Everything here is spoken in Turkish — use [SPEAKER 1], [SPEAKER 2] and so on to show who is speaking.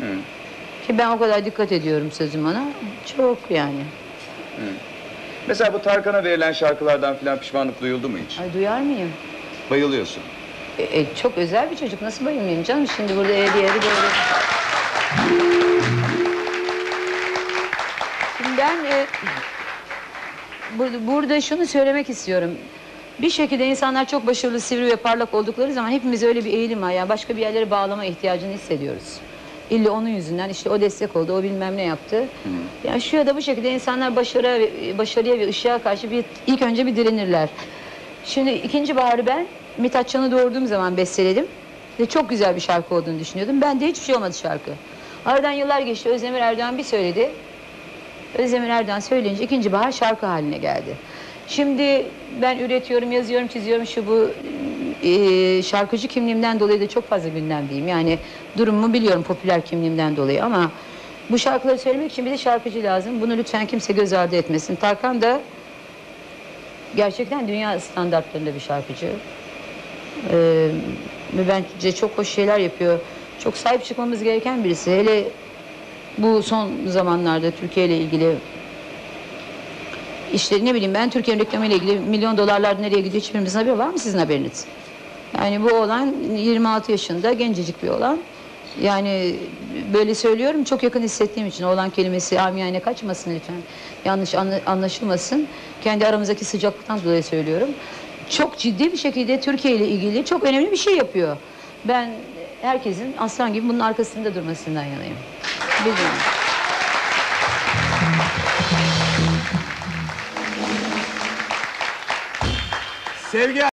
[SPEAKER 1] Ki ben o kadar dikkat ediyorum sözüm ona. Çok yani.
[SPEAKER 2] Mesela bu Tarkan'a verilen şarkılardan filan pişmanlık duyuldu mu hiç?
[SPEAKER 1] Ay duyar mıyım?
[SPEAKER 2] Bayılıyorsun.
[SPEAKER 1] Çok özel bir çocuk. Nasıl bayılmayayım canım? Şimdi burada eğri yeri böyle. Şimdi ben burada şunu söylemek istiyorum. Bir şekilde insanlar çok başarılı, sivri ve parlak oldukları zaman hepimiz öyle bir eğilim var. Yani başka bir yerlere bağlama ihtiyacını hissediyoruz. İlla onun yüzünden işte o destek oldu, o bilmem ne yaptı. Yani şu ya da bu şekilde insanlar başarıya ve ışığa karşı ilk önce bir direnirler. Şimdi ikinci baharı ben Mithat Can'ı doğurduğum zaman besteledim. Ve çok güzel bir şarkı olduğunu düşünüyordum. Bende hiçbir şey olmadı şarkı. Aradan yıllar geçti, Özdemir Erdoğan bir söyledi. Özdemir Erdoğan söyleyince ikinci bahar şarkı haline geldi. Şimdi ben üretiyorum, yazıyorum, çiziyorum şu bu şarkıcı kimliğimden dolayı da çok fazla gündemdeyim. Yani durumumu biliyorum popüler kimliğimden dolayı ama bu şarkıları söylemek için bir de şarkıcı lazım. Bunu lütfen kimse göz ardı etmesin. Tarkan da gerçekten dünya standartlarında bir şarkıcı. Ve bence çok hoş şeyler yapıyor. Çok sahip çıkmamız gereken birisi. Hele bu son zamanlarda Türkiye ile ilgili işte ne bileyim ben Türkiye'nin reklamı ile ilgili milyon dolarlar nereye gidiyor hiçbirimizin haberi var mı sizin haberiniz? Yani bu oğlan 26 yaşında gencecik bir oğlan. Yani böyle söylüyorum çok yakın hissettiğim için oğlan kelimesi amiyane kaçmasın lütfen. Yanlış anlaşılmasın. Kendi aramızdaki sıcaklıktan dolayı söylüyorum. Çok ciddi bir şekilde Türkiye ile ilgili çok önemli bir şey yapıyor. Ben herkesin aslan gibi bunun arkasında durmasından yanayım. Bilmiyorum.
[SPEAKER 3] Sevgi